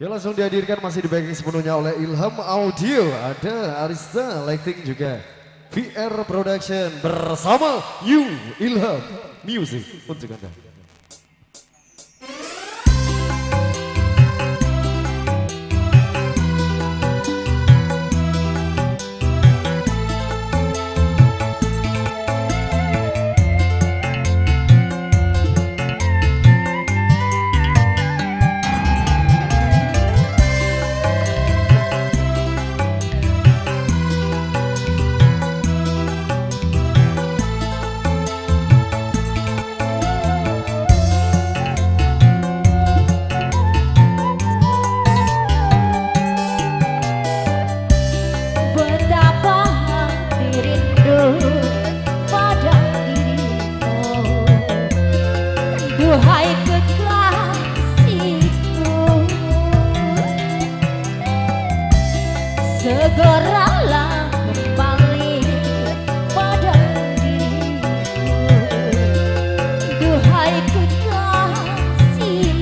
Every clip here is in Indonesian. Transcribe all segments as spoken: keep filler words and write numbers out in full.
Ya langsung dihadirkan masih di backing sepenuhnya oleh Ilham Audio. Ada Arista Lighting juga. V R Production bersama You Ilham Music untuk Anda. Duhai kekasihku, segeralah kembali pada diriku. Duhai kekasihku,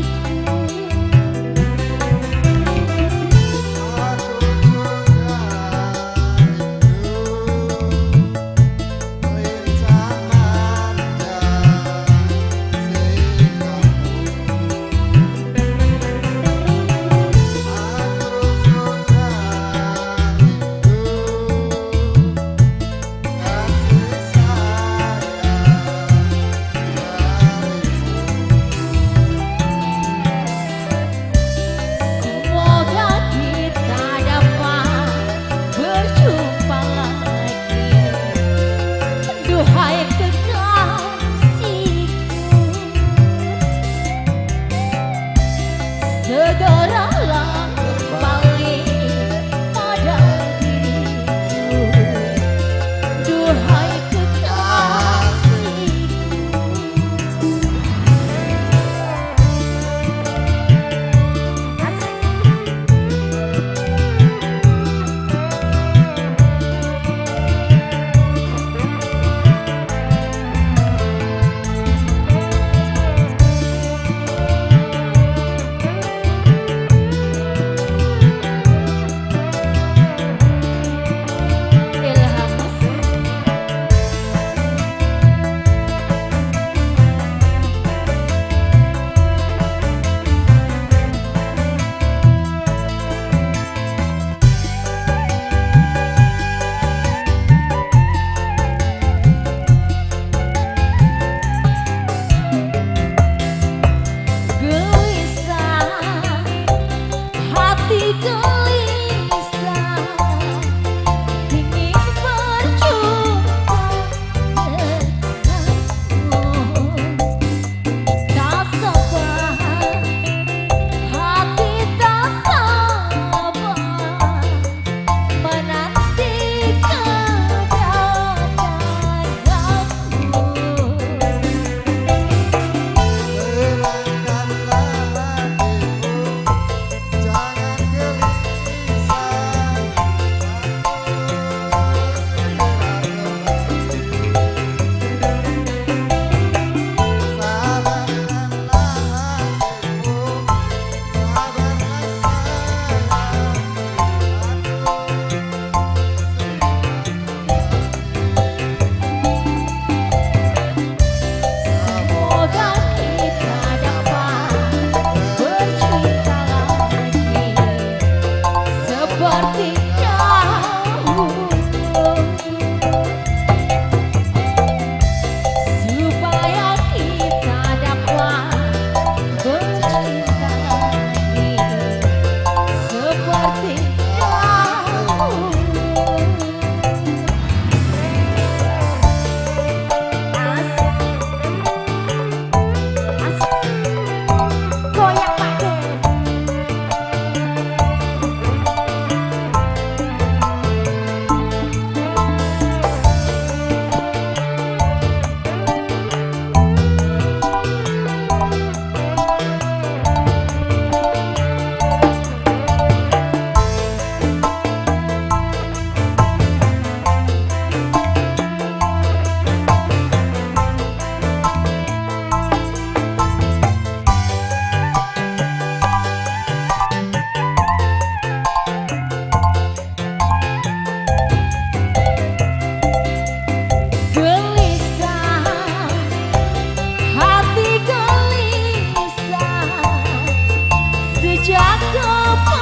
jaga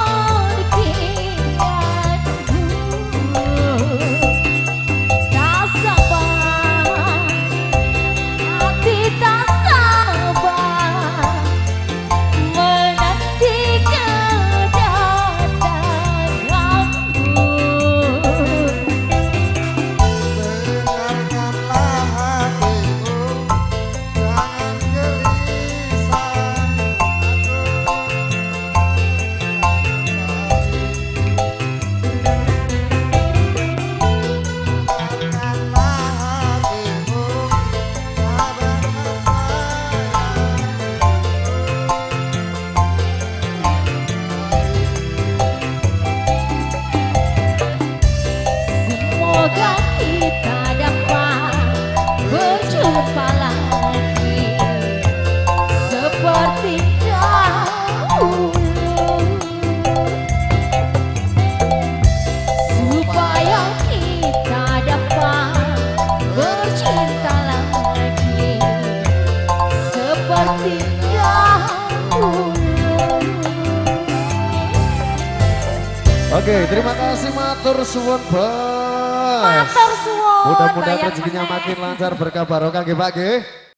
pergianmu. Tak sabar, hati tak sabar menanti kedatanganmu. Dengarkanlah hatiku, jangan gelisah. Dengarkanlah hatiku, sabarlah Semoga kita dapat berjumpa lagi seperti dahulu, supaya kita dapat bercinta lagi seperti dahulu. Oke, terima kasih matur suwun bos. Matur suwun. Mudah-mudahan bayang rezekinya meneh. makin lancar berkah barokah nggih Pak nggih.